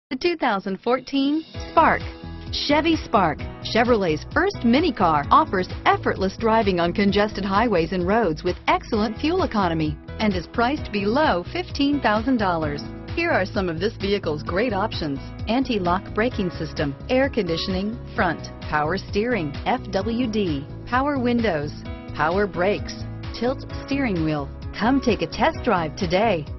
The 2014 Spark. Chevy Spark, Chevrolet's first mini car, offers effortless driving on congested highways and roads with excellent fuel economy and is priced below $15,000. Here are some of this vehicle's great options: anti-lock braking system, air conditioning, front, power steering, FWD, power windows, power brakes, tilt steering wheel. Come take a test drive today.